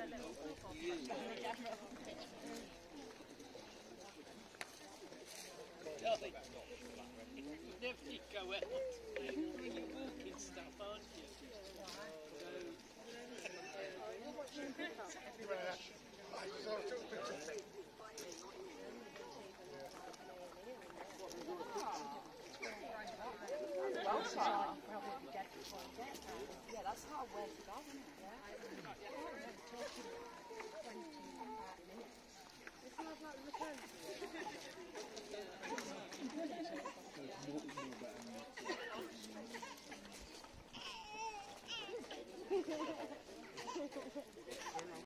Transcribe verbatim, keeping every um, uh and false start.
Never you go out when you're walking stuff, aren't you? Yeah, that's how well to go, isn't it? It's not like return.